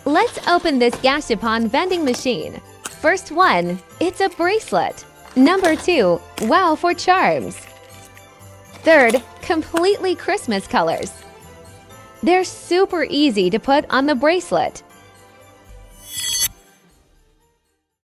Let's open this Gashapon vending machine. First one, it's a bracelet. Number 2, wow for charms. Third, completely Christmas colors. They're super easy to put on the bracelet.